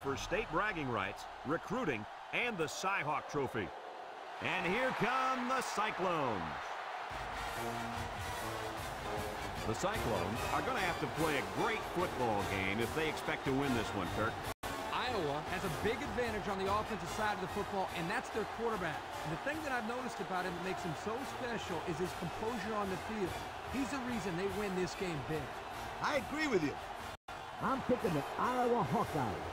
for state bragging rights, recruiting, and the Cy-Hawk Trophy. And here come the Cyclones. The Cyclones are going to have to play a great football game if they expect to win this one, Kirk. Iowa has a big advantage on the offensive side of the football, and that's their quarterback. And the thing that I've noticed about him that makes him so special is his composure on the field. He's the reason they win this game big. I agree with you. I'm picking the Iowa Hawkeyes.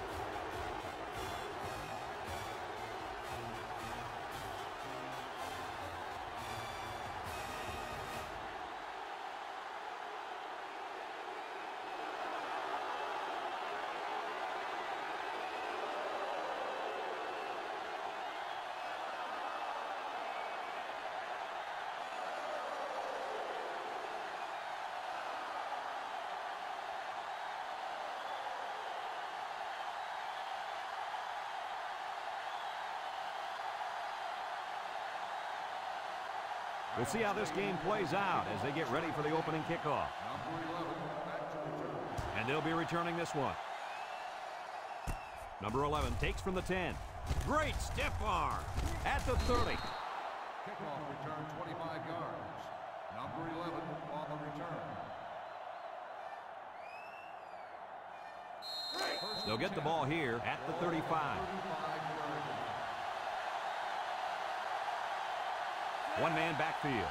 We'll see how this game plays out as they get ready for the opening kickoff. And they'll be returning this one. Number 11 takes from the 10. Great stiff arm at the 30. Kickoff return 25 yards. Number 11 on the return. They'll get the ball here at the 35. One-man backfield.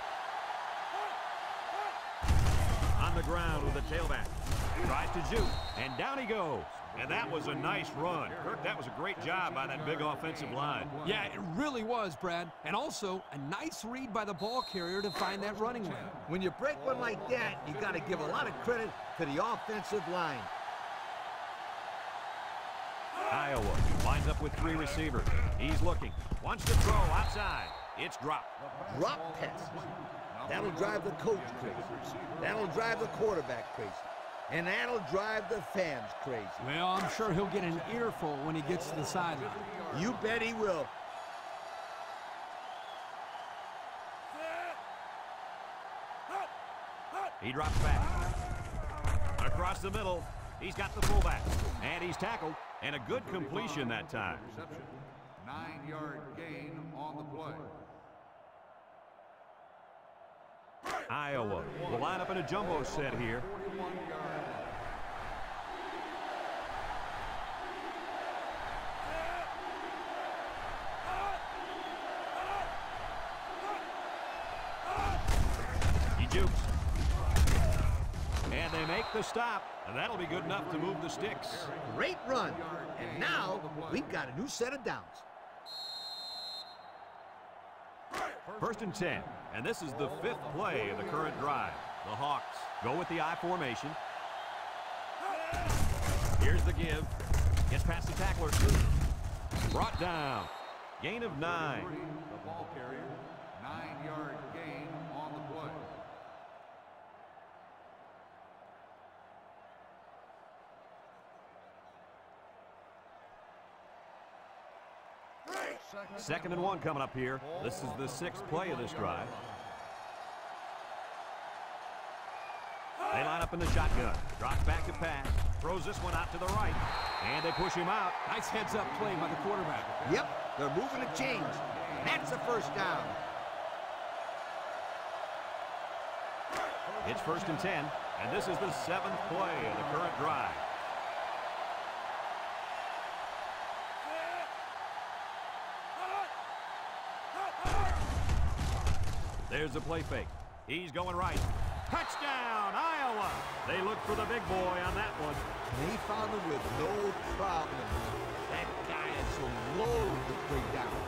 On the ground with the tailback. Tries to juke, and down he goes. And that was a nice run. Kirk, that was a great job by that big offensive line. Yeah, it really was, Brad. And also, a nice read by the ball carrier to find that running lane. When you break one like that, you got to give a lot of credit to the offensive line. Iowa lines up with 3 receivers. He's looking. Wants to throw outside. It's dropped. Drop passes. That'll drive the coach crazy. That'll drive the quarterback crazy. And that'll drive the fans crazy. Well, I'm sure he'll get an earful when he gets to the sideline. You bet he will. He drops back. Across the middle. He's got the fullback. And he's tackled. And a good completion that time. 9-yard gain on the play. Iowa will line up in a jumbo set here. 41 yards. He jukes. And they make the stop. And that'll be good enough to move the sticks. Great run. And now we've got a new set of downs. 1st and 10. And this is the 5th play of the current drive. The Hawks go with the I formation. Here's the give. Gets past the tackler. Brought down. Gain of 9. The ball carrier, 9-yard gain on the play. Second and 1 coming up here. This is the 6th play of this drive. They line up in the shotgun. Drops back to pass. Throws this one out to the right. And they push him out. Nice heads-up play by the quarterback. Yep, they're moving the chains. That's a first down. It's 1st and 10. And this is the 7th play of the current drive. There's the play fake. He's going right. Touchdown, Iowa! They look for the big boy on that one. And he found him with no problem. That guy is so low to bring down.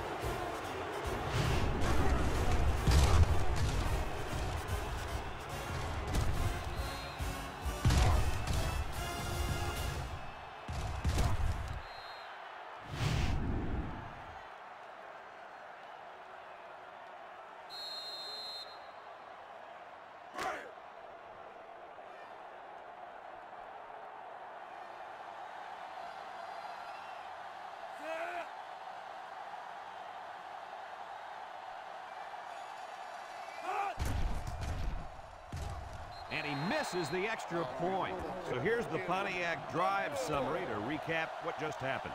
And he misses the extra point. So here's the Pontiac drive summary to recap what just happened.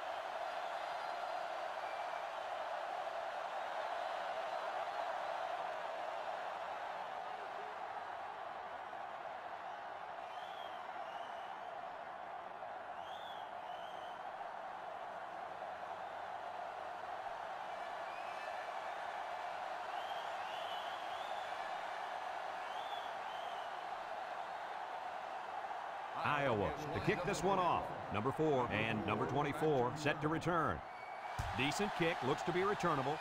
Iowa to kick this one off. Number 4 and number 24 set to return. Decent kick, looks to be returnable.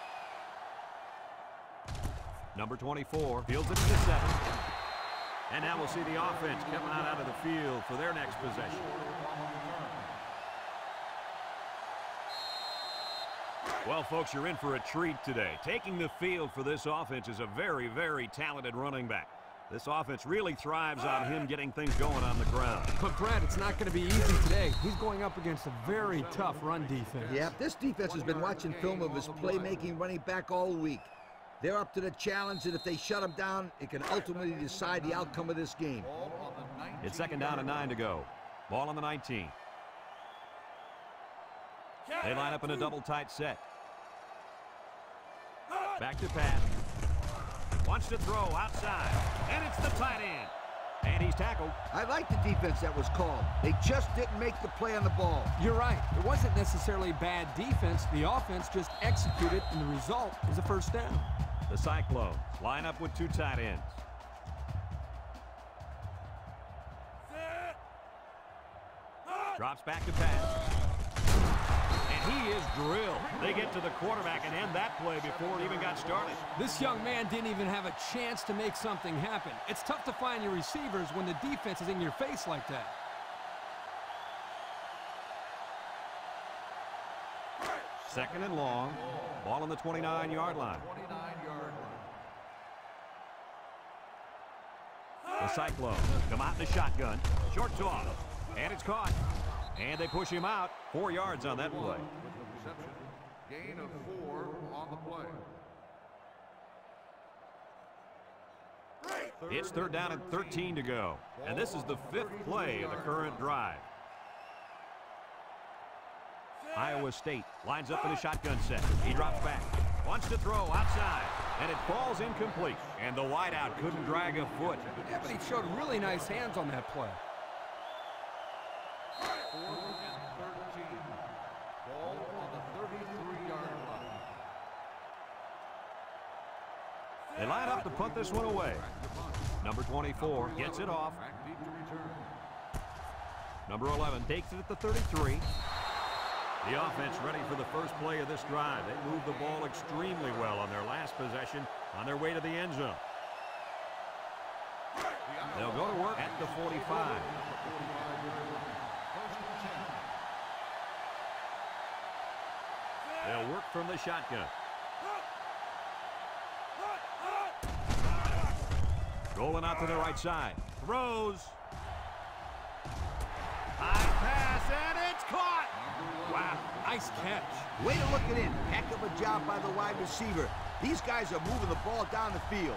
Number 24 fields it to the 7. And now we'll see the offense come out of the field for their next possession. Well, folks, you're in for a treat today. Taking the field for this offense is a very, very talented running back. This offense really thrives on him getting things going on the ground. But, Brad, it's not going to be easy today. He's going up against a very tough run defense. Yeah, this defense has been watching film of his playmaking running back all week. They're up to the challenge, and if they shut him down, it can ultimately decide the outcome of this game. It's 2nd down and 9 to go. Ball on the 19. They line up in a double tight set. Back to pass. Wants to throw outside, and it's the tight end. And he's tackled. I like the defense that was called. They just didn't make the play on the ball. You're right. It wasn't necessarily bad defense. The offense just executed, and the result is a first down. The Cyclones line up with 2 tight ends. Drops back to pass. And he is drilled. They get to the quarterback and end that play before it even got started. This young man didn't even have a chance to make something happen. It's tough to find your receivers when the defense is in your face like that. Second and long. Ball on the 29-yard line. The Cyclones come out in the shotgun. Short toss. And it's caught. And they push him out. 4 yards on that play. Gain of 4 on the play. It's 3rd down and 13 to go. And this is the 5th play of the current drive. Iowa State lines up in a shotgun set. He drops back. Wants to throw outside. And it falls incomplete. And the wideout couldn't drag a foot. Yeah, but he showed really nice hands on that play. 4th and 13. Ball on the 33-yard line. They line up to punt this one away. Number 24 gets it off. Number 11 takes it at the 33. The offense ready for the first play of this drive. They moved the ball extremely well on their last possession on their way to the end zone. They'll go to work at the 45. They'll work from the shotgun. Rolling out to the right side. Throws. High pass, and it's caught. Wow, nice catch. Way to look it in. Heck of a job by the wide receiver. These guys are moving the ball down the field.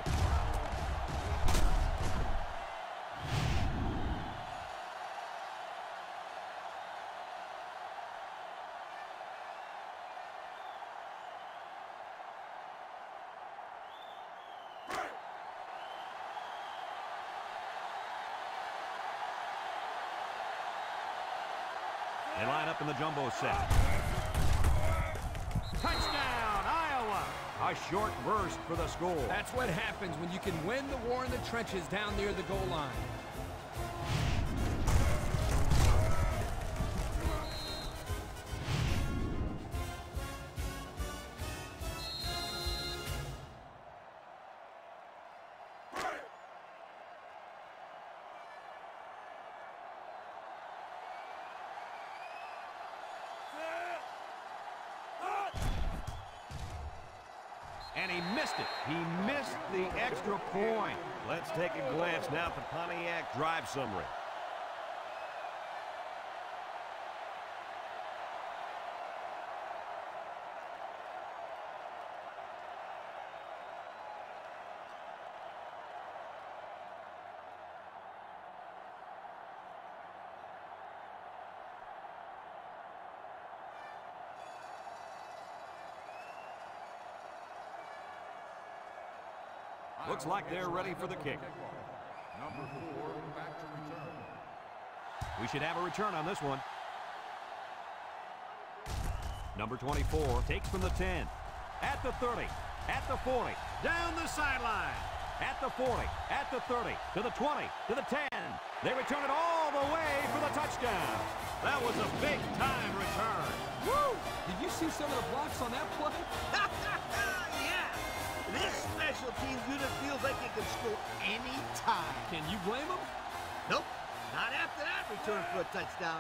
They line up in the jumbo set. Touchdown, Iowa! A short burst for the score. That's what happens when you can win the war in the trenches down near the goal line. And he missed it. He missed the extra point. Let's take a glance now at the Pontiac drive summary. Looks like they're ready for the kick. Number 4 back to return. We should have a return on this one. Number 24 takes from the 10. At the 30. At the 40. Down the sideline. At the 40. At the 30. To the 20. To the 10. They return it all the way for the touchdown. That was a big-time return. Woo! Did you see some of the blocks on that play? Yeah! This special teams unit feels like it can score any time. Can you blame them? Nope, not after that return for a touchdown.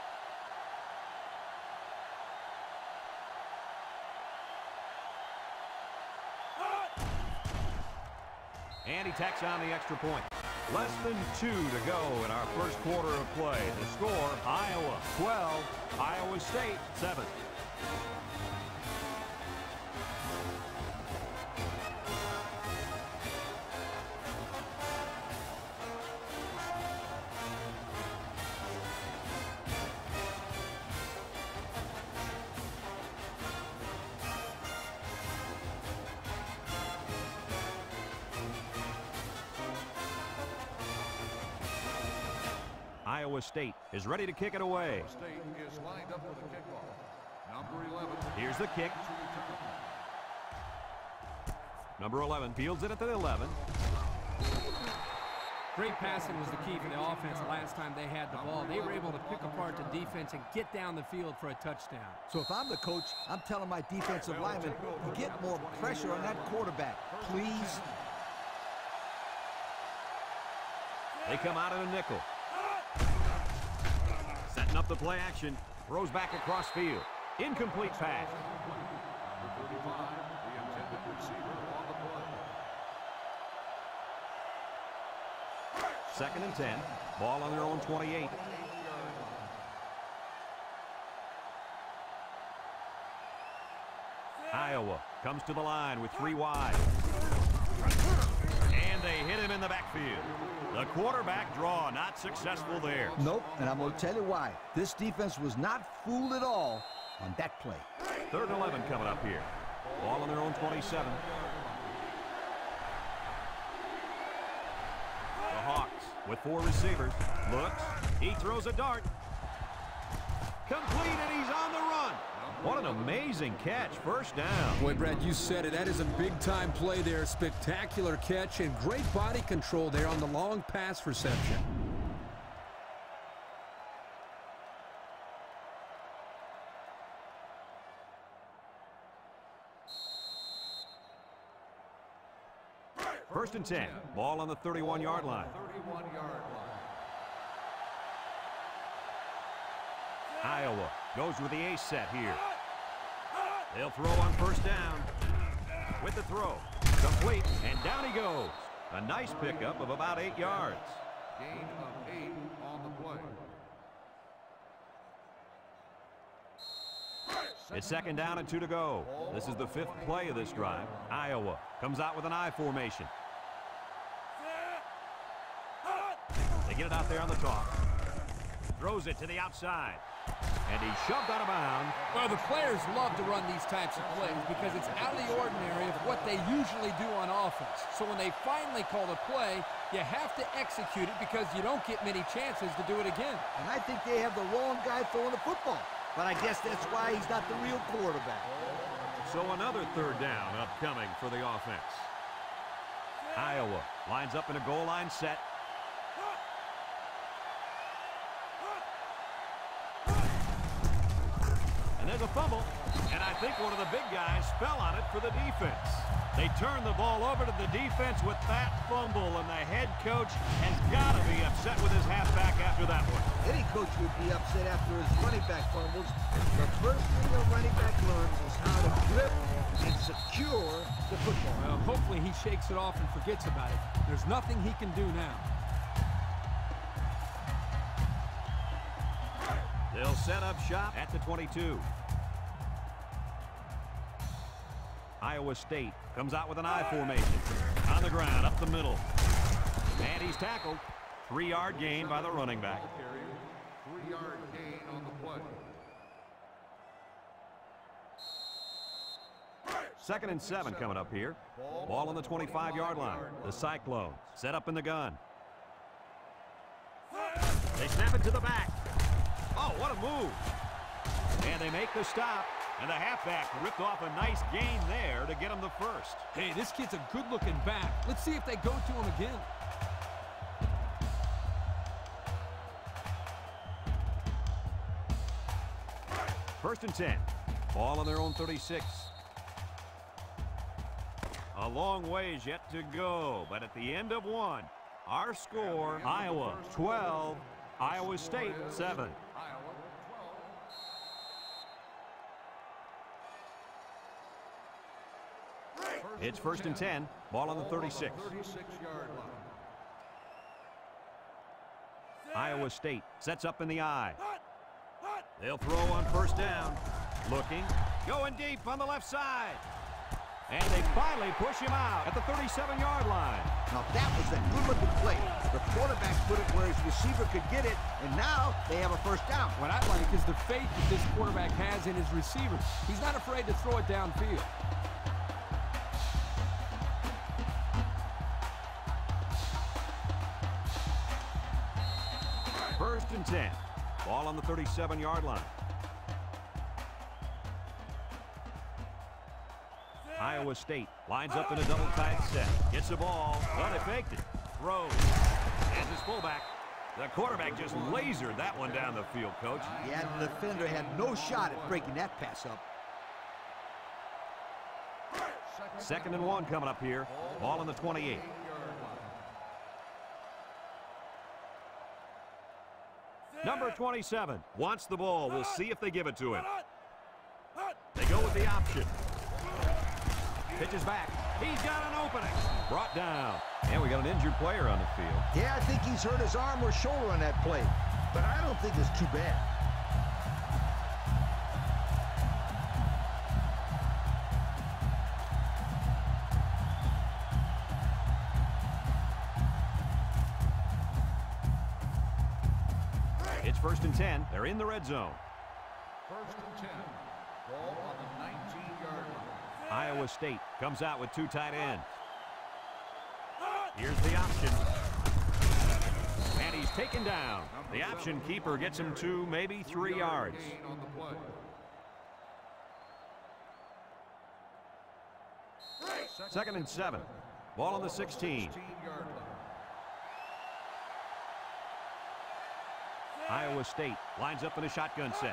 And he tacks on the extra point. Less than 2 to go in our first quarter of play. The score, Iowa 12, Iowa State 7. Iowa State is ready to kick it away. Iowa State is lined up for the kickoff. Number 11. Here's the kick. Number 11 fields it at the 11. Great passing was the key for the offense last time they had the ball. They were able to pick apart the defense and get down the field for a touchdown. So if I'm the coach, I'm telling my defensive linemen to get more pressure on that quarterback, please. They come out in a nickel. Setting up the play action. Throws back across field. Incomplete pass. Number 35, the intended receiver on the play. 2nd and 10. Ball on their own 28. Iowa comes to the line with 3 wide. And they hit him in the backfield. The quarterback draw not successful there. Nope, and I'm going to tell you why. This defense was not fooled at all on that play. 3rd and 11 coming up here. Ball on their own 27. The Hawks with 4 receivers. Looks. He throws a dart. Complete, and he's on the run. What an amazing catch. First down. Boy, Brad, you said it. That is a big-time play there. Spectacular catch and great body control there on the long pass reception. First and 10. Ball on the 31-yard line. 31-yard line. Iowa goes with the ace set here. They'll throw on first down. With the throw. Complete, and down he goes. A nice pickup of about 8 yards. Gain of 8 on the play. It's 2nd down and 2 to go. This is the 5th play of this drive. Iowa comes out with an I formation. They get it out there on the top. Throws it to the outside. And he's shoved out of bounds. Well, the players love to run these types of plays because it's out of the ordinary of what they usually do on offense. So when they finally call the play, you have to execute it because you don't get many chances to do it again. And I think they have the wrong guy throwing the football. But I guess that's why he's not the real quarterback. So another 3rd down upcoming for the offense. Iowa lines up in a goal line set. And there's a fumble, and I think one of the big guys fell on it for the defense. They turn the ball over to the defense with that fumble, and the head coach has got to be upset with his halfback after that one. Any coach would be upset after his running back fumbles. The first thing a running back learns is how to grip and secure the football. Well, hopefully he shakes it off and forgets about it. There's nothing he can do now. They'll set up shop at the 22. Iowa State comes out with an I formation. On the ground, up the middle. And he's tackled. 3-yard gain by the running back. 3-yard gain on the play. 2nd and 7 coming up here. Ball on the 25-yard line. The Cyclones set up in the gun. They snap it to the back. Oh, what a move. And they make the stop. And the halfback ripped off a nice gain there to get him the first. Hey, this kid's a good-looking back. Let's see if they go to him again. First and 10. Ball on their own 36. A long ways yet to go, but at the end of one, our score, Iowa 12, Iowa State 7. It's first and 10. Ball on the 36. 36-yard line. Iowa State sets up in the I. They'll throw on first down. Looking. Going deep on the left side. And they finally push him out at the 37-yard line. Now that was a good-looking play. The quarterback put it where his receiver could get it, and now they have a first down. What I like is the faith that this quarterback has in his receivers. He's not afraid to throw it downfield. First and 10. Ball on the 37-yard line. Iowa State lines up in a double tight set. Gets the ball. Well, they faked it. Throws. As his fullback. The quarterback just lasered that one down the field, Coach. Yeah, the defender had no shot at breaking that pass up. 2nd and 1 coming up here. Ball on the 28. Number 27 wants the ball. We'll see if they give it to him. They go with the option. Pitches back. He's got an opening. Brought down. And we got an injured player on the field. Yeah, I think he's hurt his arm or shoulder on that play. But I don't think it's too bad. It's first and 10. They're in the red zone. First and 10. Ball on the 19-yard line. Iowa State comes out with 2 tight ends. Here's the option. And he's taken down. The option keeper gets him 2, maybe 3 yards. Gain on the play. Second and 7. Ball on the 16. 16-yard line. Iowa State lines up in a shotgun set.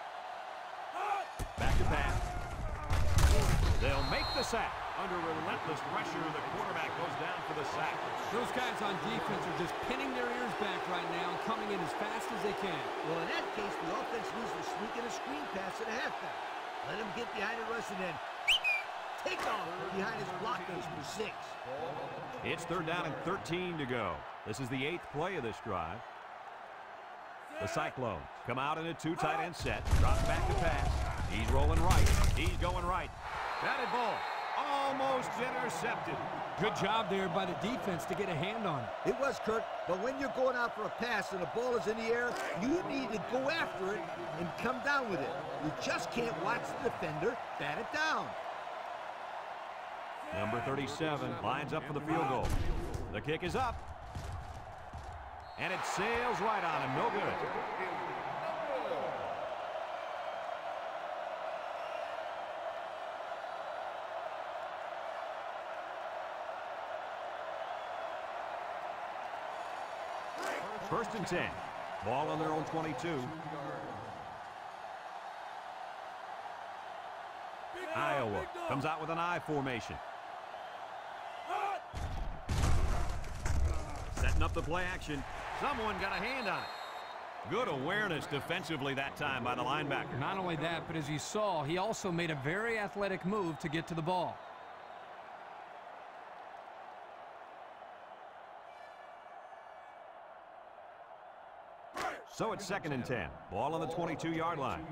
Back to pass. They'll make the sack. Under relentless pressure, the quarterback goes down for the sack. Those guys on defense are just pinning their ears back right now and coming in as fast as they can. Well, in that case, the offense needs to sneak in a screen pass at a halfback. Let him get behind the rush and then take off behind his blockers for 6. It's 3rd down and 13 to go. This is the 8th play of this drive. The Cyclones come out in a 2 tight end set. Drops back to pass. He's rolling right. He's going right. Batted ball. Almost intercepted. Good job there by the defense to get a hand on it. It was, Kirk, but when you're going out for a pass and the ball is in the air, you need to go after it and come down with it. You just can't watch the defender bat it down. Number 37 lines up for the field goal. The kick is up. And it sails right on him. No good. First and 10. Ball on their own 22. Iowa comes out with an I formation. Setting up the play action. Someone got a hand on it. Good awareness defensively that time by the linebacker. Not only that, but as you saw, he also made a very athletic move to get to the ball. So it's 2nd and 10. Ball on the 22-yard line.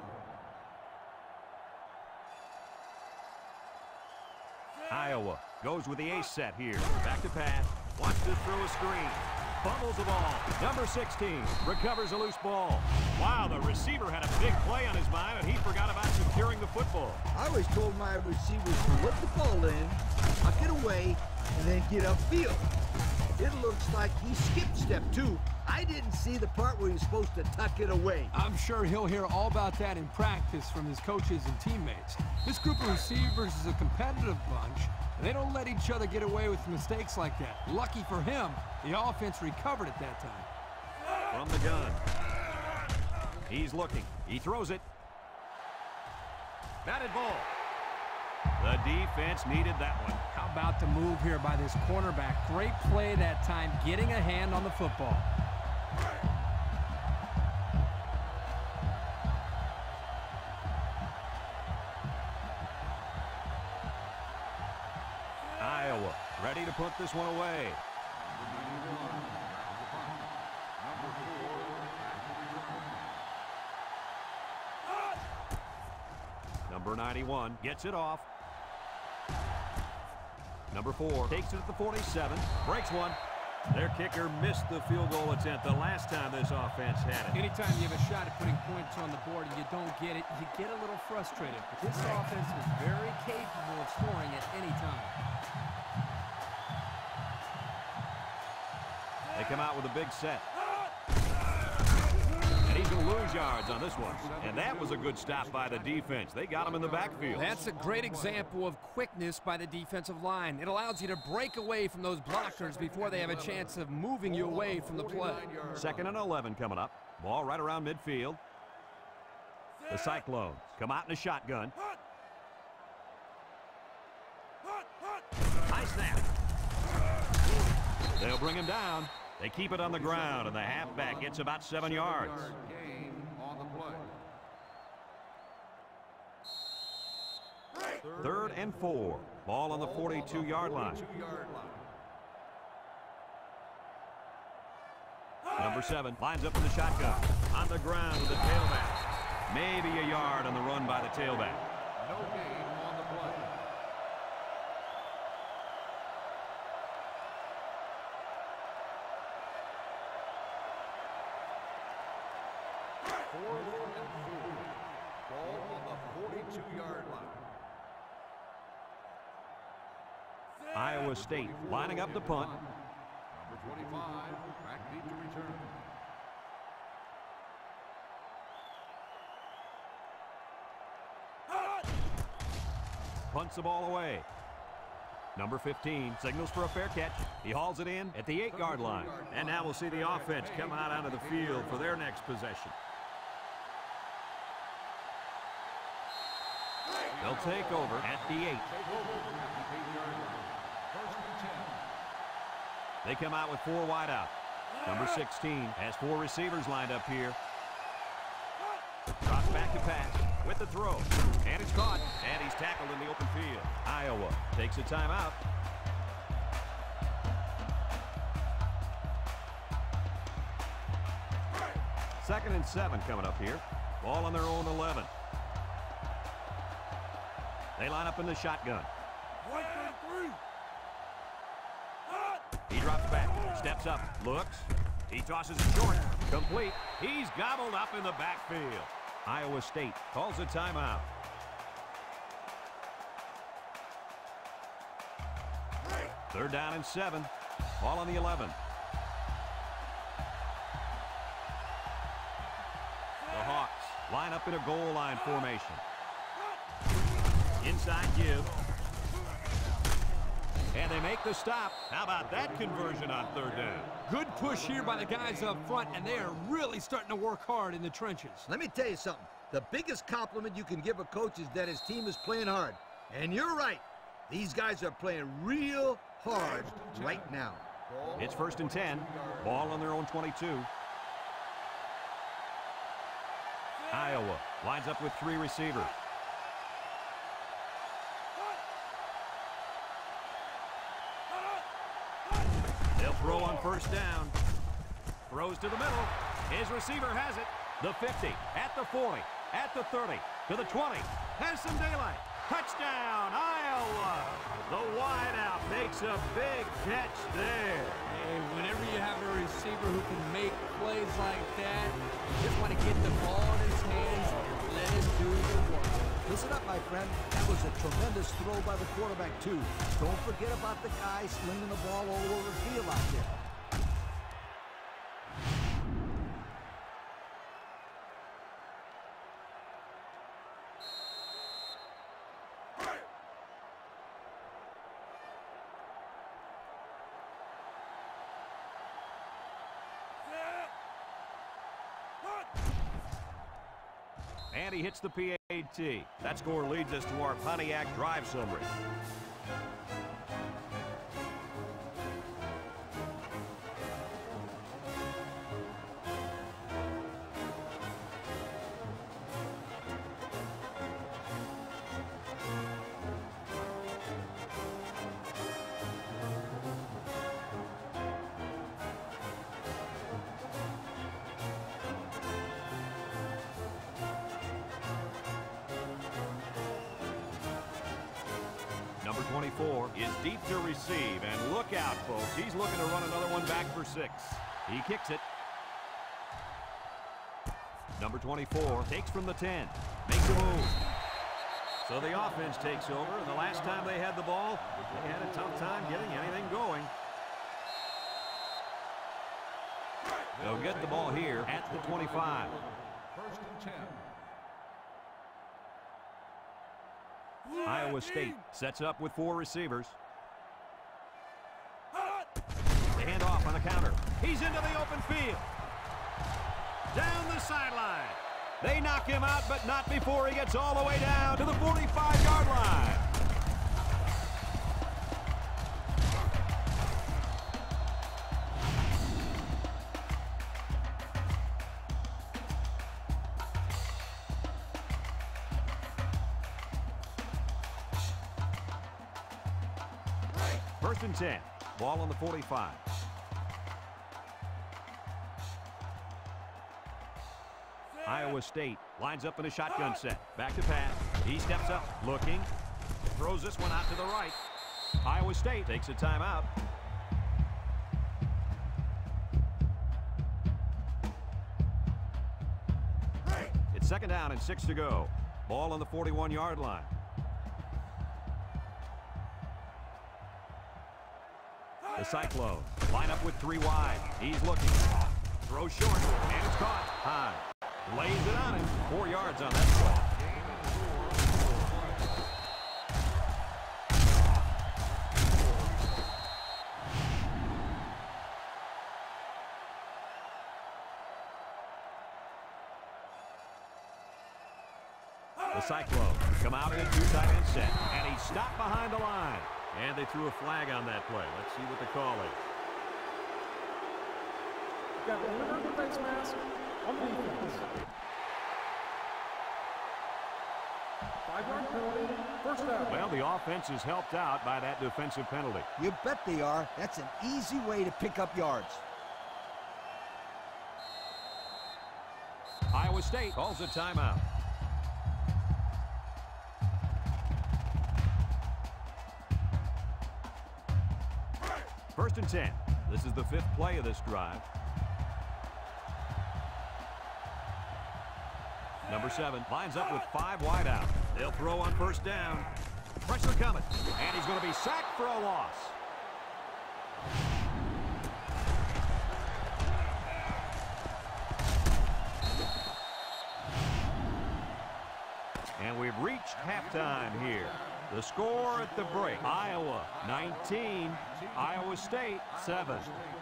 Iowa goes with the ace set here. Back to pass. Watch this throw a screen. Fumbles the ball. Number 16 recovers a loose ball. Wow, the receiver had a big play on his mind, and he forgot about securing the football. I always told my receivers to look the ball in, tuck it away, and then get upfield. It looks like he skipped step 2. I didn't see the part where he's supposed to tuck it away. I'm sure he'll hear all about that in practice from his coaches and teammates. This group of receivers is a competitive bunch, and they don't let each other get away with mistakes like that. Lucky for him, the offense recovered at that time. From the gun. He's looking. He throws it. Batted ball. The defense needed that one. How about the move here by this cornerback? Great play that time, getting a hand on the football. Iowa ready to put this one away. Number 91 gets it off. Number 4 takes it at the 47, breaks one. Their kicker missed the field goal attempt the last time this offense had it. Anytime you have a shot at putting points on the board and you don't get it, you get a little frustrated. But this offense is very capable of scoring at any time. They come out with a big set. And he's going to lose yards on this one. And that was a good stop by the defense. They got him in the backfield. That's a great example of quickness by the defensive line. It allows you to break away from those blockers before they have a chance of moving you away from the play. 2nd and 11 coming up. Ball right around midfield. The Cyclones come out in a shotgun. High snap. They'll bring him down. They keep it on the ground, and the halfback gets about 7 yards. Gain on the play. 3rd and 4. Ball on the 42-yard line. Number 7 lines up in the shotgun. On the ground with the tailback. Maybe a yard on the run by the tailback. No gain on the play. Ball on the 42-yard line. Iowa State lining up the punt. Number 25, backbeat to return. Punts the ball away. Number 15 signals for a fair catch. He hauls it in at the 8-yard line. And now we'll see the offense come out onto the field for their next possession. They'll take over at the 8. They come out with 4 wide out. Number 16 has 4 receivers lined up here. Drops back to pass with the throw. And it's caught. And he's tackled in the open field. Iowa takes a timeout. Second and 7 coming up here. Ball on their own 11. They line up in the shotgun. He drops back, steps up, looks. He tosses it short. Complete. He's gobbled up in the backfield. Iowa State calls a timeout. Third down and 7. Ball on the 11. The Hawks line up in a goal line formation. Inside give. And they make the stop. How about that conversion on 3rd down? Good push here by the guys up front, and they are really starting to work hard in the trenches. Let me tell you something. The biggest compliment you can give a coach is that his team is playing hard. And you're right. These guys are playing real hard right now. It's 1st and 10. Ball on their own 22. Iowa lines up with 3 receivers. They'll throw on 1st down. Throws to the middle. His receiver has it. The 50, at the 40, at the 30, to the 20. Has some daylight. Touchdown, Iowa! The wideout makes a big catch there. Hey, whenever you have a receiver who can make plays like that, you just want to get the ball in his hands and let him do the work. Listen up, my friend. That was a tremendous throw by the quarterback, too. Don't forget about the guy slinging the ball all over the field out there. And he hits the PAT. That score leads us to our Pontiac drive summary. Number 24 is deep to receive, and look out, folks. He's looking to run another one back for 6. He kicks it. Number 24 takes from the 10, makes a move. So the offense takes over, and the last time they had the ball, they had a tough time getting anything going. They'll get the ball here at the 25. First and 10. Iowa State sets up with 4 receivers. They hand off on a counter. He's into the open field. Down the sideline. They knock him out, but not before he gets all the way down to the 45-yard line. First and 10. Ball on the 45. Iowa State lines up in a shotgun set. Back to pass. He steps up, looking. Throws this one out to the right. Iowa State takes a timeout. It's second down and 6 to go. Ball on the 41-yard line. The Cyclones line up with 3 wide. He's looking. Throw short, and it's caught high. Lays it on him. 4 yards on that play. The Cyclones come out in a 2 tight end set, and he's stopped behind the line. And they threw a flag on that play. Let's see what the call is. Got the number defense mask on defense. 5-yard penalty, first down. Well, the offense is helped out by that defensive penalty. You bet they are. That's an easy way to pick up yards. Iowa State calls a timeout. First and 10. This is the 5th play of this drive. Number 7 lines up with 5 wide out. They'll throw on first down. Pressure coming. And he's going to be sacked for a loss. And we've reached halftime here. The score at the break, Iowa 19, Iowa State 7.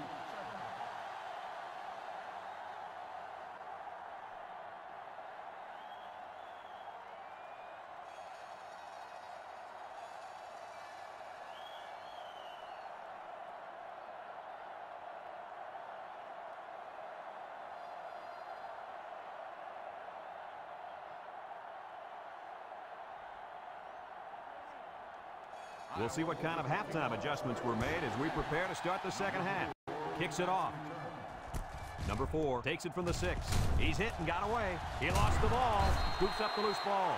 We'll see what kind of halftime adjustments were made as we prepare to start the second half. Kicks it off. Number 4 takes it from the 6. He's hit and got away. He lost the ball. Scoops up the loose ball.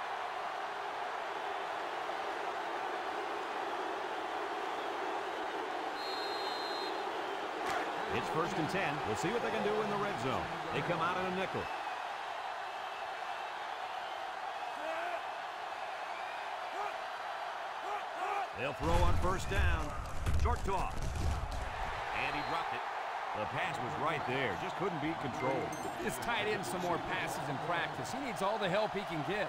It's first and 10. We'll see what they can do in the red zone. They come out in a nickel. They'll throw on first down. Short toss. And he dropped it. The pass was right there. Just couldn't be controlled. This tight end some more passes in practice. He needs all the help he can get.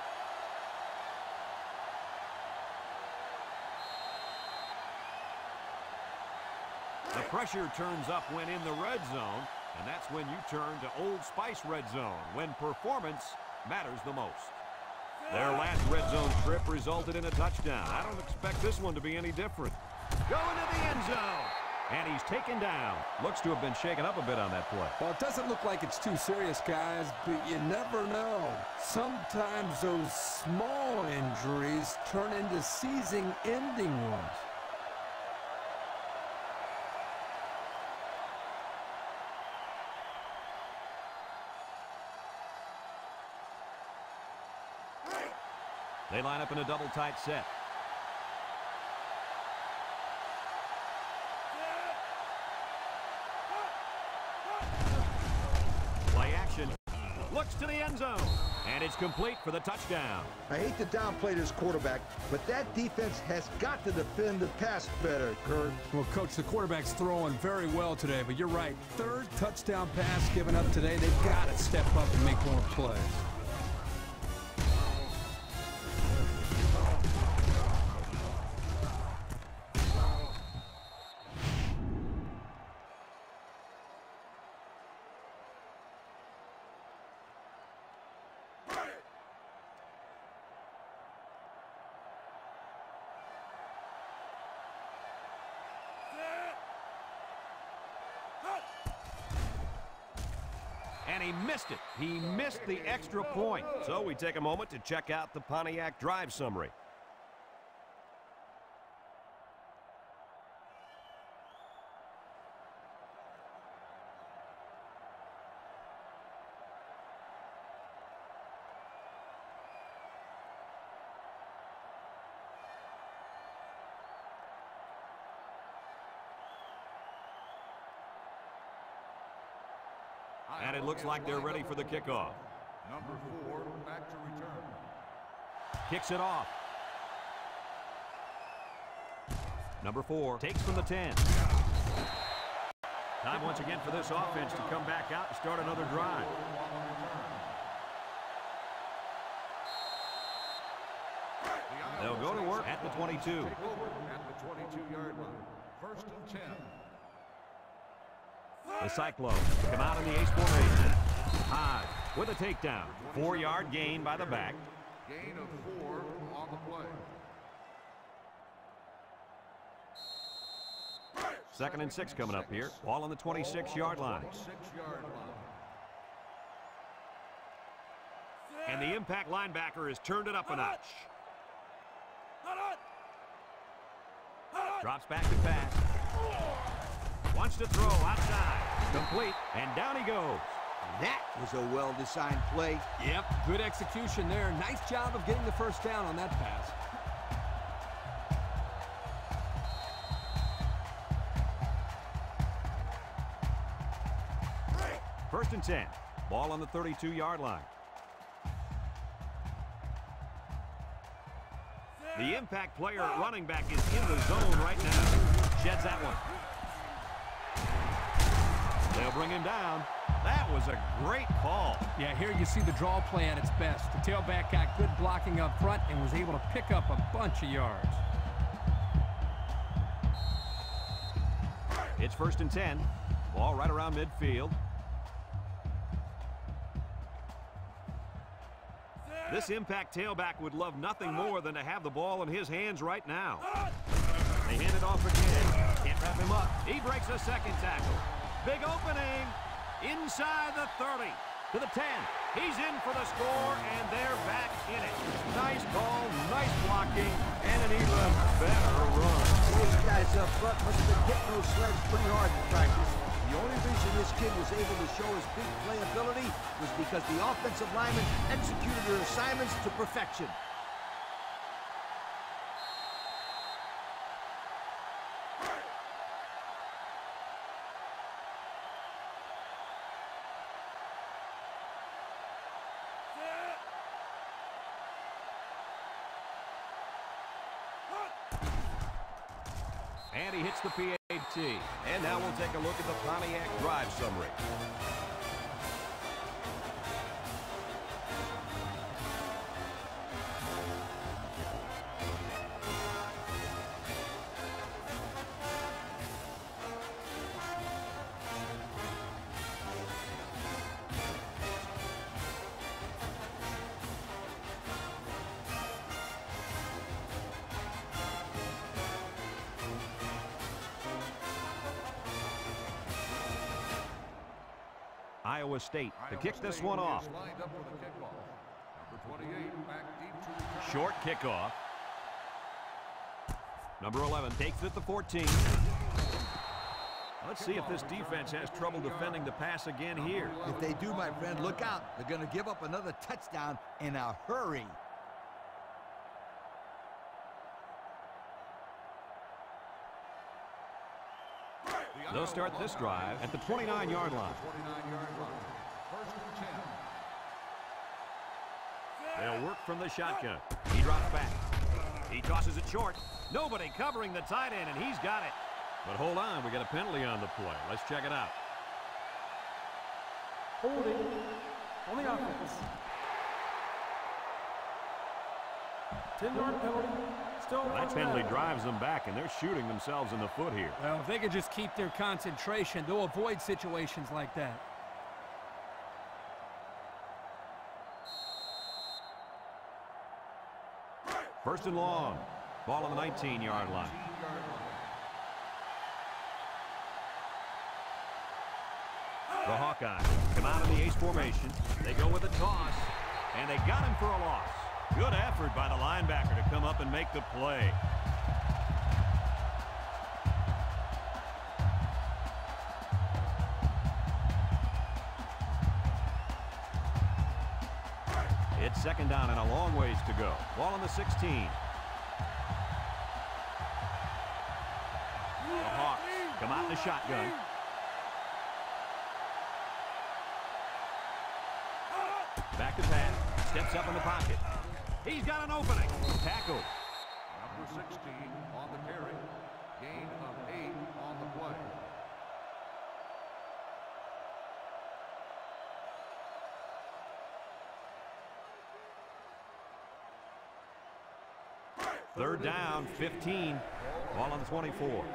The pressure turns up when in the red zone, and that's when you turn to Old Spice Red Zone, when performance matters the most. Their last red zone trip resulted in a touchdown. I don't expect this one to be any different. Going to the end zone. And he's taken down. Looks to have been shaken up a bit on that play. Well, it doesn't look like it's too serious, guys, but you never know. Sometimes those small injuries turn into season-ending ones. They line up in a double tight set. Play action. Looks to the end zone. And it's complete for the touchdown. I hate to downplay this quarterback, but that defense has got to defend the pass better, Kurt. Well, Coach, the quarterback's throwing very well today, but you're right. Third touchdown pass given up today. They've got to step up and make more plays. And he missed it. He missed the extra point. So we take a moment to check out the Pontiac drive summary. And it looks like they're ready for the kickoff. Number 4, back to return. Kicks it off. Number 4 takes from the 10. Time once again for this offense to come back out and start another drive. They'll go to work at the 22. Take over at the 22-yard line. First and 10. The Cyclones come out in the ace formation. Hodge with a takedown. 4-yard gain by the back. Gain of 4 on the play. Second and 6 coming up here. Ball on the 26-yard line. 6-yard line. And the impact linebacker has turned it up a notch. Drops back to pass. Wants to throw outside. Complete. And down he goes. That was a well-designed play. Yep, good execution there. Nice job of getting the first down on that pass. First and 10. Ball on the 32-yard line. The impact player at running back is in the zone right now. Sheds that one. They'll bring him down. That was a great call. Yeah, here you see the draw play at its best. The tailback got good blocking up front and was able to pick up a bunch of yards. It's first and 10. Ball right around midfield. This impact tailback would love nothing more than to have the ball in his hands right now. They hand it off again. Can't wrap him up. He breaks a second tackle. Big opening. Inside the 30 to the 10. He's in for the score, and they're back in it. Nice ball, nice blocking, and an even better run. Those guys up front must have been hitting those sleds pretty hard in practice. The only reason this kid was able to show his big playability was because the offensive linemen executed their assignments to perfection. And he hits the PAT. And now we'll take a look at the Pontiac drive summary. Iowa State to kick this one off. Lined up for the kickoff. Number 28 back deep to return. Short kickoff. Number 11 takes it at the 14. Let's see if this defense has trouble defending the pass again here. If they do, my friend, look out. They're going to give up another touchdown in a hurry. They'll start this drive at the 29-yard line. 29-yard line. First and 10. They'll work from the shotgun. He drops back. He tosses it short. Nobody covering the tight end, and he's got it. But hold on, we got a penalty on the play. Let's check it out. Holding on the offense. 10-yard penalty. Still That penalty drives them back, and they're shooting themselves in the foot here. Well, if they could just keep their concentration, they'll avoid situations like that. First and long. Ball on the 19-yard line. The Hawkeyes come out in the ace formation. They go with a toss, and they got him for a loss. Good effort by the linebacker to come up and make the play. It's second down and a long ways to go. Ball on the 16. The Hawks come out in the shotgun. Back to pass. Steps up in the pocket. He's got an opening. Tackle. Number 16 on the carry. Gain of 8 on the play. Third down, 15. Ball on the 24.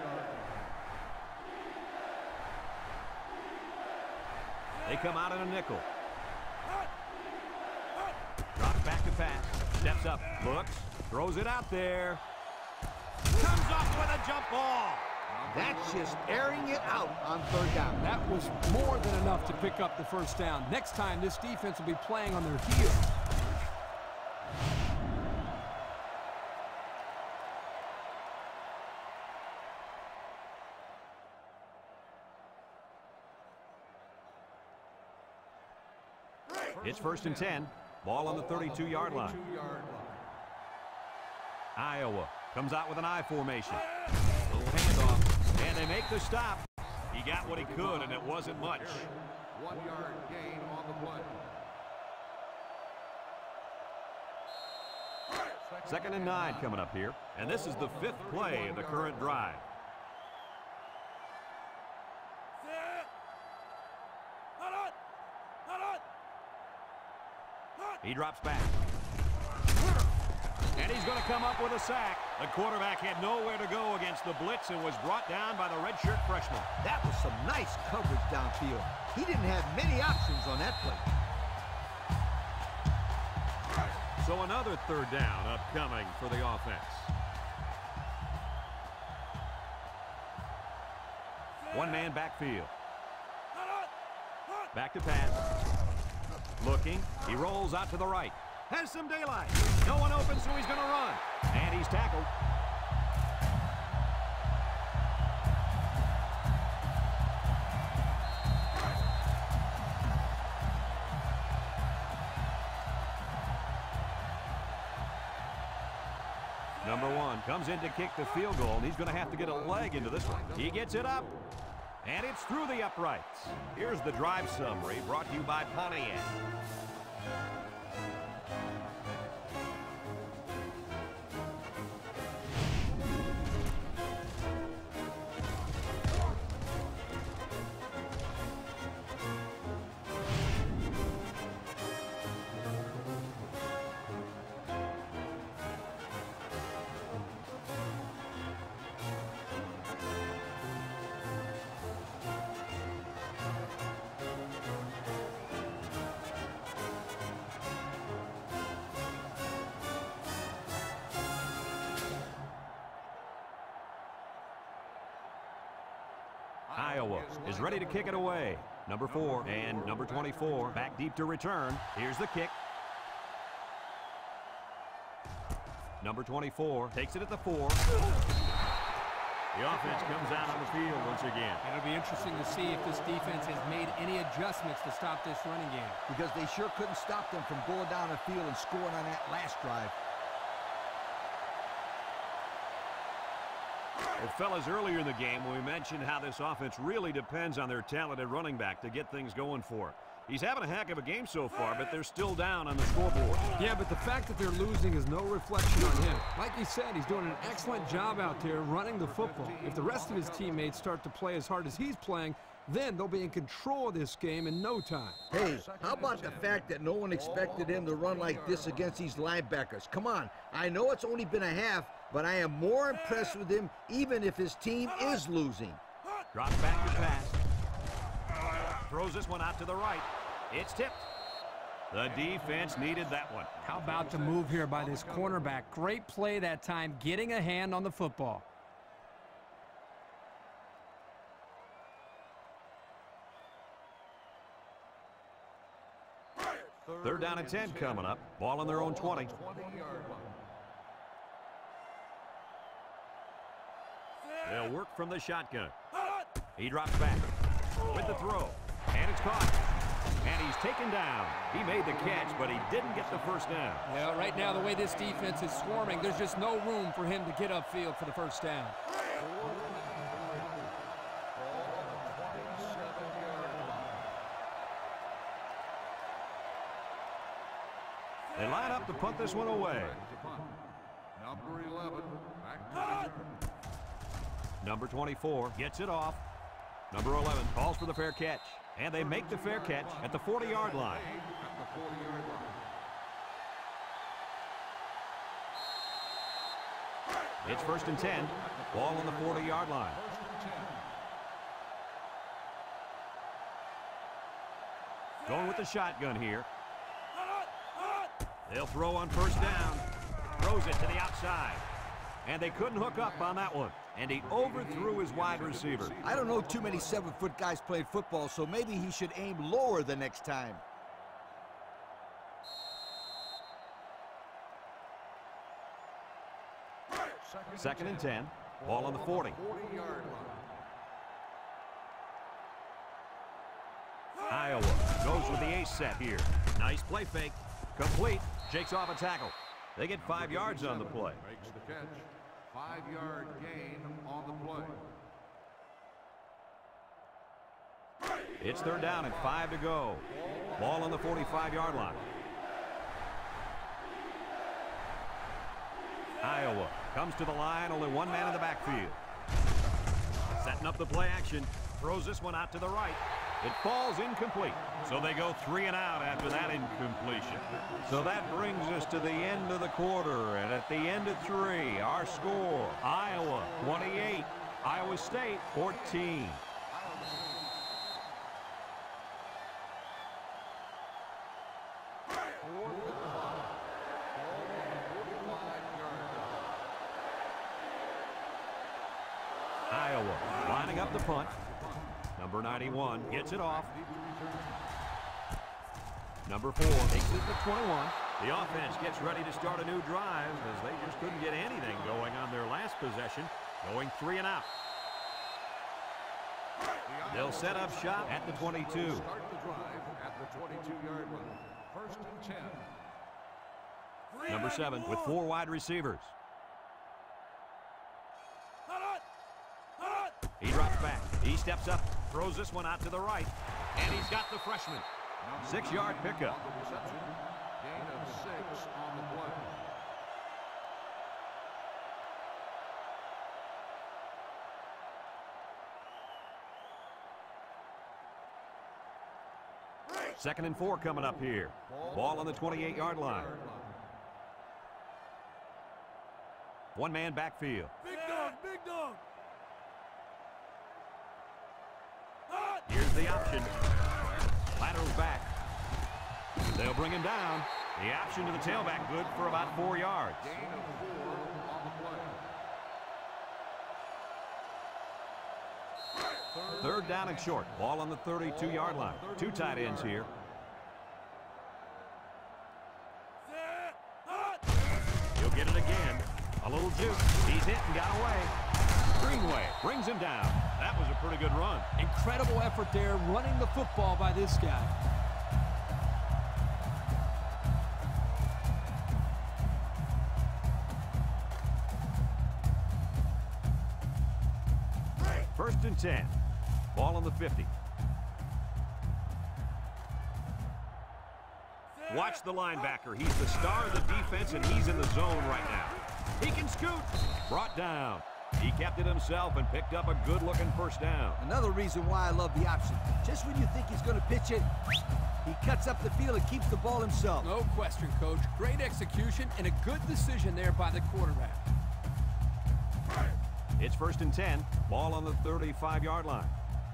They come out in a nickel. Drops back to pass. Steps up, looks, throws it out there. Comes up with a jump ball. That's just airing it out on third down. That was more than enough to pick up the first down. Next time, this defense will be playing on their heels. It's first and 10. Ball on the 32-yard line. Iowa comes out with an I formation. Little handoff, and they make the stop. He got what he could, and it wasn't much. 1-yard gain on the play. Second and 9 coming up here, and this is the 5th play of the current drive. He drops back. And he's going to come up with a sack. The quarterback had nowhere to go against the blitz and was brought down by the redshirt freshman. That was some nice coverage downfield. He didn't have many options on that play. So another third down upcoming for the offense. One-man backfield. Back to pass. Looking. He rolls out to the right. Has some daylight. No one open, so he's going to run. And he's tackled. Number 1 comes in to kick the field goal, and he's going to have to get a leg into this one. He gets it up, and it's through the uprights. Here's the drive summary brought to you by Pontiac. Iowa is ready to kick it away. Number 4 and number 24 back deep to return. Here's the kick. Number 24 takes it at the 4. The offense comes out on the field once again. It'll be interesting to see if this defense has made any adjustments to stop this running game. Because they sure couldn't stop them from going down the field and scoring on that last drive. Well, fellas, earlier in the game, we mentioned how this offense really depends on their talented running back to get things going for it. He's having a heck of a game so far, but they're still down on the scoreboard. Yeah, but the fact that they're losing is no reflection on him. Like he said, he's doing an excellent job out there running the football. If the rest of his teammates start to play as hard as he's playing, then they'll be in control of this game in no time. Hey, how about the fact that no one expected him to run like this against these linebackers? Come on, I know it's only been a half, but I am more impressed with him even if his team is losing. Drops back to pass. Throws this one out to the right. It's tipped. The defense needed that one. How about the move here by this cornerback? Great play that time, getting a hand on the football. Third down and 10 coming up. Ball on their own 20. 20-yard line. They'll work from the shotgun. He drops back with the throw. And it's caught. And he's taken down. He made the catch, but he didn't get the first down. Well, right now, the way this defense is swarming, there's just no room for him to get upfield for the first down. They line up to punt this one away. Number 11, back to return. Number 24 gets it off. Number 11 calls for the fair catch. And they make the fair catch at the 40-yard line. At the 40-yard line. It's first and 10. Ball on the 40-yard line. First and 10. Going with the shotgun here. They'll throw on first down. Throws it to the outside. And they couldn't hook up on that one. And he overthrew his wide receiver. I don't know too many 7-foot guys playing football, so maybe he should aim lower the next time. Second and 10. Ball on the 40. 40-yard line. Iowa goes with the ace set here. Nice play fake. Complete. Shakes off a tackle. They get 5 yards on the play. Makes the catch. 5-yard gain on the play. It's third down and 5 to go. Ball on the 45-yard line. Iowa comes to the line, only one man in the backfield. Setting up the play action. Throws this one out to the right. It falls incomplete. So they go 3 and out after that incompletion. So that brings us to the end of the quarter. And at the end of 3, our score, Iowa 28, Iowa State 14. Iowa lining up the punt. Number 91 gets it off. Number 4 takes it to 21. The offense gets ready to start a new drive as they just couldn't get anything going on their last possession, going 3 and out. They'll set up shop at the 22. Start the drive at the 22-yard line. First and 10. Number 7 with 4 wide receivers. He drops back. He steps up, throws this one out to the right, and he's got the freshman. 6-yard pickup. On the reception. Gain of 6 on the play. Second and 4 coming up here. Ball on the 28-yard line. One man backfield. Big dog, big dog. Here's the option. Laterals back. They'll bring him down. The option to the tailback, good for about 4 yards. Gain of 4 on the play. Third down and short. Ball on the 32-yard line. Two tight ends here. He'll get it again. A little juke. He's hit and got away. Greenway brings him down. That was a pretty good run. Incredible effort there running the football by this guy. First and 10. Ball on the 50. Watch the linebacker. He's the star of the defense, and he's in the zone right now. He can scoot. Brought down. He kept it himself and picked up a good-looking first down. Another reason why I love the option. Just when you think he's going to pitch it, he cuts up the field and keeps the ball himself. No question, Coach. Great execution and a good decision there by the quarterback. It's first and 10. Ball on the 35-yard line.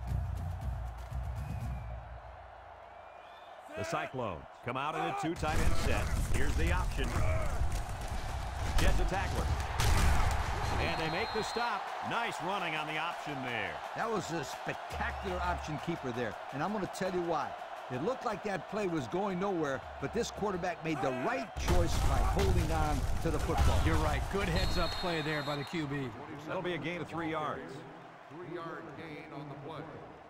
The Cyclones come out in a two tight end set. Here's the option. Gets a tackler. And they make the stop. Nice running on the option there. That was a spectacular option keeper there, and I'm going to tell you why. It looked like that play was going nowhere, but this quarterback made the right choice by holding on to the football. You're right. Good heads-up play there by the QB. That'll be a gain of 3 yards. 3-yard gain on the play.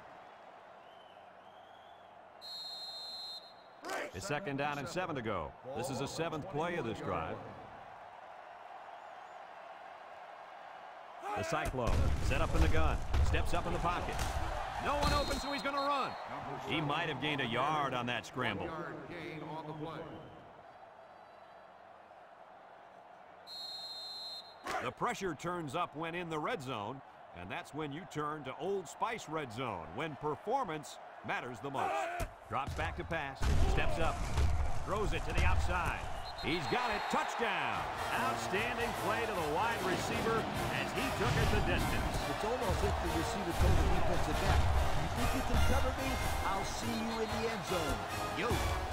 It's second down and 7 to go. This is the 7th play of this drive. The Cyclone set up in the gun. Steps up in the pocket. No one open, so he's going to run. He might have gained a yard on that scramble. 1-yard gain on the play. The pressure turns up when in the red zone, and that's when you turn to Old Spice red zone, when performance matters the most. Drops back to pass, steps up, throws it to the outside. He's got it. Touchdown. Outstanding play to the wide receiver as he took it the distance. It's almost like the receiver told the defensive back, you think you can cover me? I'll see you in the end zone. Yo.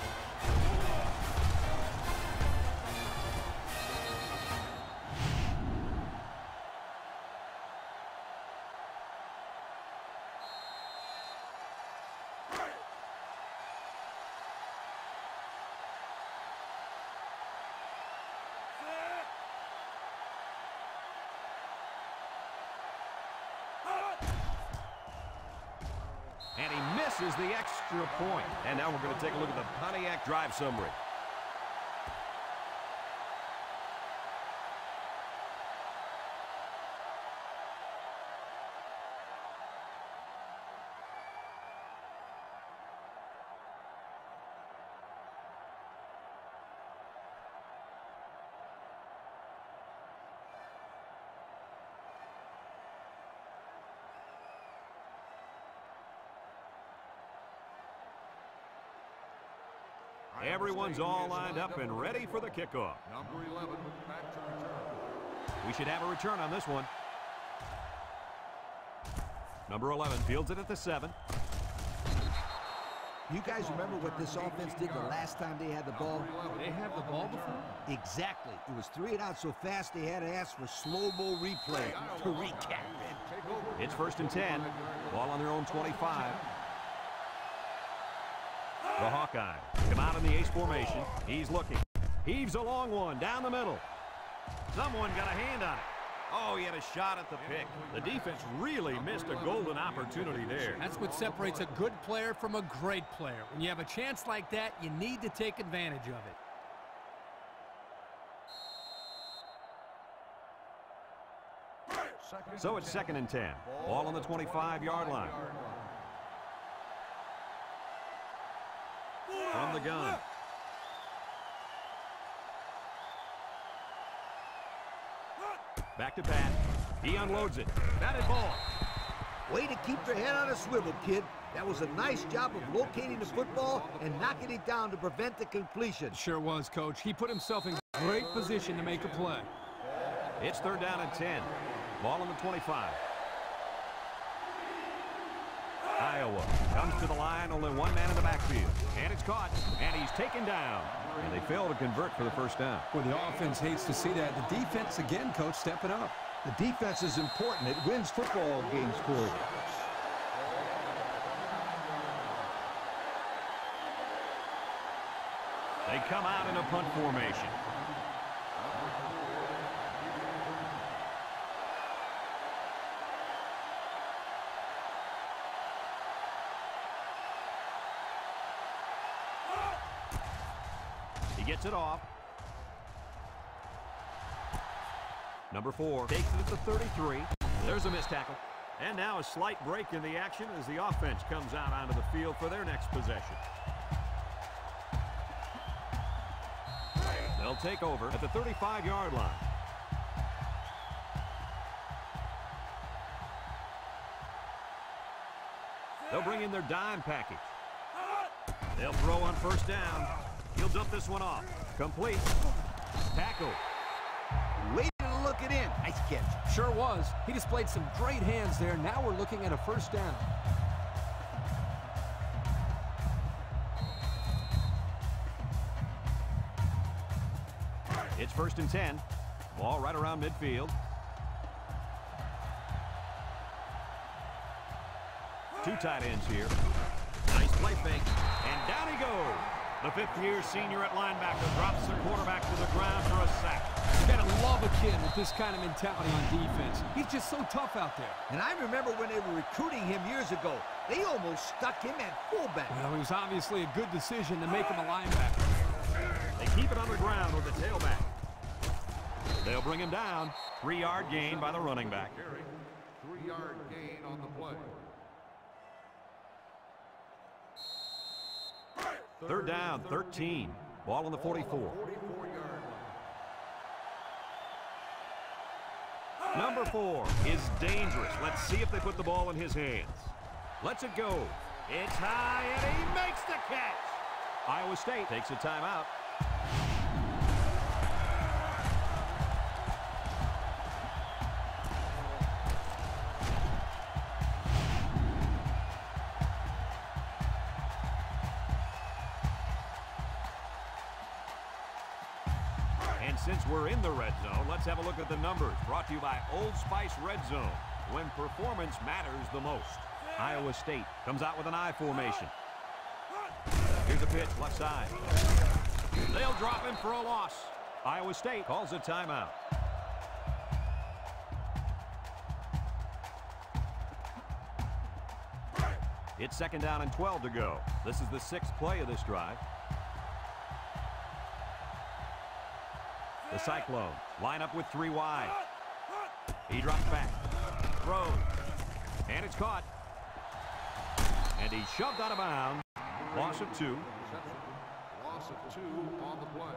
And he misses the extra point. And now we're going to take a look at the Pontiac drive summary. Everyone's all lined up and ready for the kickoff. Number 11, back to return. We should have a return on this one. Number 11 fields it at the 7. You guys remember what this offense did the last time they had the ball? They had the ball before? Exactly. It was 3 and out so fast they had to ask for slow-mo replay to recap it. It's first and 10. Ball on their own 25. The Hawkeye come out in the ace formation. He's looking. Heaves a long one down the middle. Someone got a hand on it. Oh, he had a shot at the pick. The defense really missed a golden opportunity there. That's what separates a good player from a great player. When you have a chance like that, you need to take advantage of it. So it's second and 10. Ball on the 25-yard line. From the gun. Back to Pat. He unloads it. Batted ball. Way to keep your head on a swivel, kid. That was a nice job of locating the football and knocking it down to prevent the completion. Sure was, Coach. He put himself in great position to make a play. It's third down and 10. Ball on the 25. Iowa comes to the line, only one man in the backfield. And it's caught, and he's taken down. And they fail to convert for the first down. Well, the offense hates to see that. The defense, again, Coach, stepping up. The defense is important. It wins football games for you. come out in a punt formation. He gets it off. Number 4 takes it at the 33. There's a missed tackle. And now a slight break in the action as the offense comes out onto the field for their next possession. They'll take over at the 35-yard line. They'll bring in their dime package. They'll throw on first down. He'll dump this one off. Complete. Tackle. Waiting to look it in. Nice catch. Sure was. He displayed some great hands there. Now we're looking at a first down. It's 1st and 10. Ball right around midfield. 2 tight ends here. Nice play fake. And down he goes. The 5th-year senior at linebacker drops the quarterback to the ground for a sack. You gotta love a kid with this kind of mentality on defense. He's just so tough out there. And I remember when they were recruiting him years ago, they almost stuck him at fullback. Well, it was obviously a good decision to make him a linebacker. They keep it on the ground with the tailback. They'll bring him down. 3-yard gain by the running back. 3-yard gain on the play. 3rd down, 13. Ball on the 44. 44-yard line. Number 4 is dangerous. Let's see if they put the ball in his hands. Lets it go. It's high, and he makes the catch. Iowa State takes a timeout. And since we're in the red zone, let's have a look at the numbers. Brought to you by Old Spice Red Zone, when performance matters the most. Iowa State comes out with an I formation. Here's a pitch, left side. They'll drop him for a loss. Iowa State calls a timeout. It's 2nd down and 12 to go. This is the 6th play of this drive. The Cyclones line up with 3 wide. He drops back. Throws. And it's caught. And he's shoved out of bounds. Loss of 2. Loss of 2 on the play.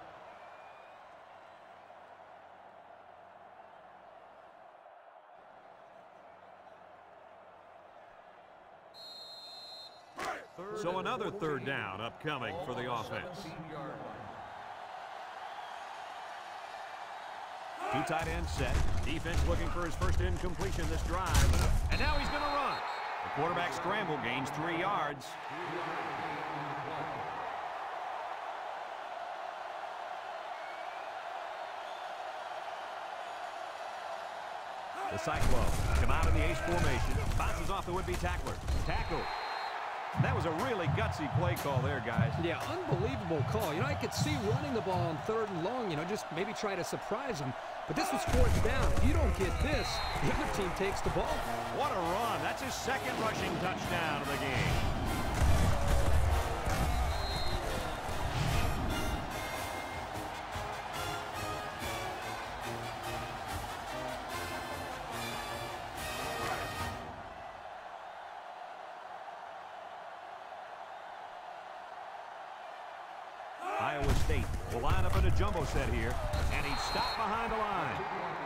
So another 3rd down upcoming for the offense. 17-yard line. 2 tight ends set. Defense looking for his first incompletion this drive. And now he's going to run. The quarterback scramble gains 3 yards. The Cyclones come out in the ace formation. Bounces off the would-be tackler. Tackle. That was a really gutsy play call there, guys. Yeah, unbelievable call. You know, I could see running the ball on 3rd and long, just maybe try to surprise him. But this was 4th down. If you don't get this, the other team takes the ball. What a run. That's his 2nd rushing touchdown of the game. Iowa State will line up in a jumbo set here, and he's stopped behind the line.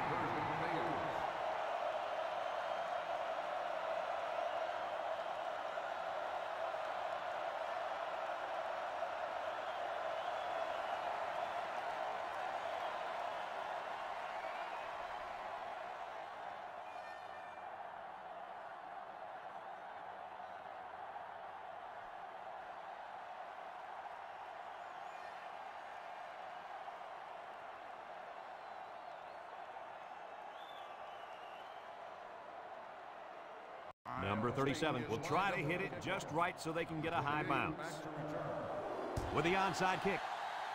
Number 37 will try to hit it just right so they can get a high bounce. With the onside kick,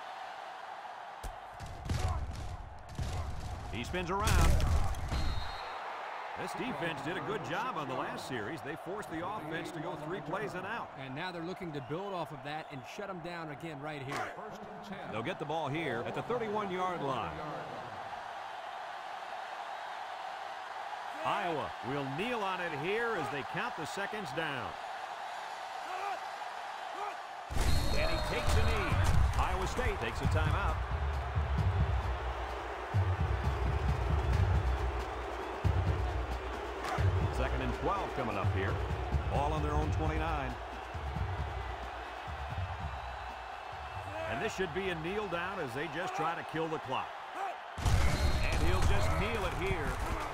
He spins around. This defense did a good job on the last series. They forced the offense to go 3 plays and out. And now they're looking to build off of that and shut them down again right here. First and 10. They'll get the ball here at the 31-yard line. Iowa will kneel on it here as they count the seconds down. And he takes a knee. Iowa State takes a timeout. Second and 12 coming up here. Ball on their own 29. And this should be a kneel down as they just try to kill the clock. And he'll just kneel it here.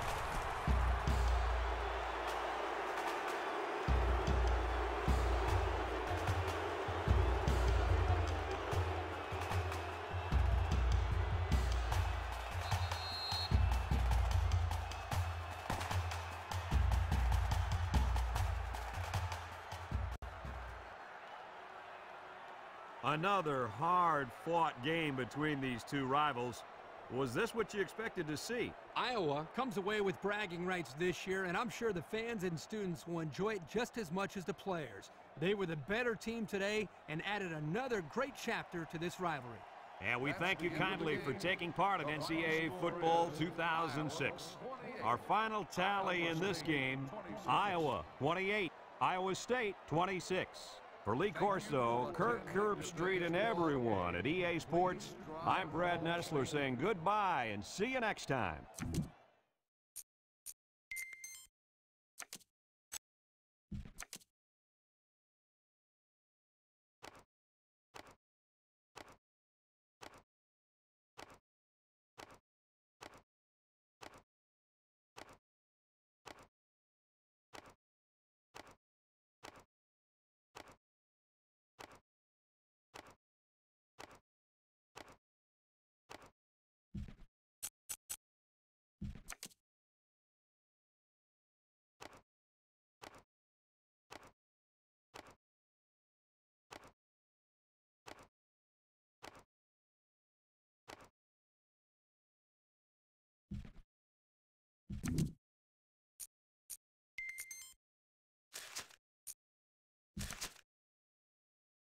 Another hard-fought game between these two rivals. Was this what you expected to see? Iowa comes away with bragging rights this year, and I'm sure the fans and students will enjoy it just as much as the players. They were the better team today and added another great chapter to this rivalry. And we thank you kindly for taking part in NCAA Football 2006. Our final tally in this game, Iowa 28, Iowa State 26. For Lee Corso, Kirk Herbstreit, and everyone at EA Sports, I'm Brad Nessler saying goodbye and see you next time.